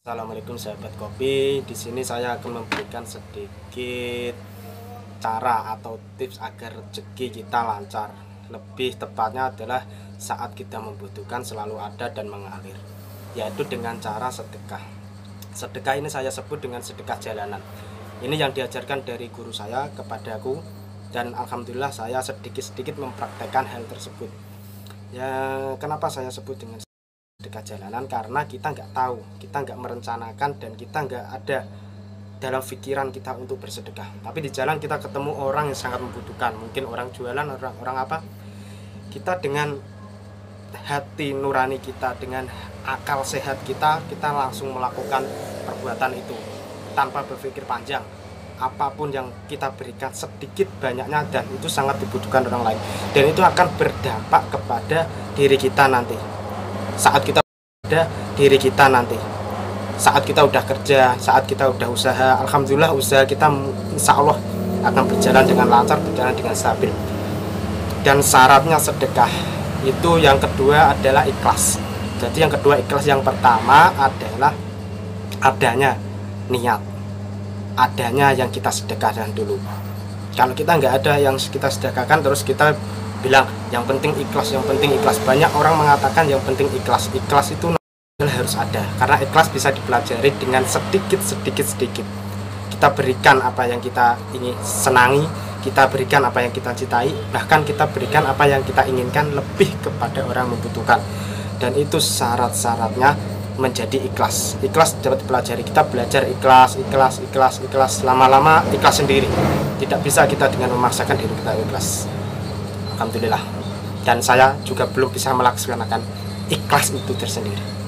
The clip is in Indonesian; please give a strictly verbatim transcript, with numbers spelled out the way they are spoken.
Assalamualaikum sahabat kopi. Di sini saya akan memberikan sedikit cara atau tips agar rezeki kita lancar. Lebih tepatnya adalah saat kita membutuhkan selalu ada dan mengalir, yaitu dengan cara sedekah. Sedekah ini saya sebut dengan sedekah jalanan. Ini yang diajarkan dari guru saya kepadaku, dan alhamdulillah saya sedikit-sedikit mempraktekkan hal tersebut. Ya, kenapa saya sebut dengan sedekah jalanan? Karena kita nggak tahu, kita nggak merencanakan, dan kita nggak ada dalam pikiran kita untuk bersedekah. Tapi di jalan kita ketemu orang yang sangat membutuhkan, mungkin orang jualan, orang-orang apa, kita dengan hati nurani kita, dengan akal sehat kita, kita langsung melakukan perbuatan itu tanpa berpikir panjang. Apapun yang kita berikan sedikit banyaknya, dan itu sangat dibutuhkan orang lain, dan itu akan berdampak kepada diri kita nanti. Saat kita ada diri kita nanti, saat kita udah kerja, saat kita udah usaha, alhamdulillah usaha kita insya Allah akan berjalan dengan lancar, berjalan dengan stabil. Dan syaratnya sedekah itu yang kedua adalah ikhlas. Jadi yang kedua ikhlas, yang pertama adalah adanya niat, adanya yang kita sedekahkan dulu. Kalau kita nggak ada yang kita sedekahkan, terus kita bilang yang penting ikhlas, yang penting ikhlas. Banyak orang mengatakan yang penting ikhlas. Ikhlas itu harus ada, karena ikhlas bisa dipelajari dengan sedikit sedikit sedikit. Kita berikan apa yang kita ingin senangi, kita berikan apa yang kita cintai, bahkan kita berikan apa yang kita inginkan lebih kepada orang membutuhkan. Dan itu syarat-syaratnya menjadi ikhlas. Ikhlas dapat dipelajari. Kita belajar ikhlas, ikhlas, ikhlas, ikhlas. Lama-lama ikhlas sendiri. Tidak bisa kita dengan memaksakan diri kita ikhlas. Alhamdulillah. Dan saya juga belum bisa melaksanakan ikhlas itu tersendiri.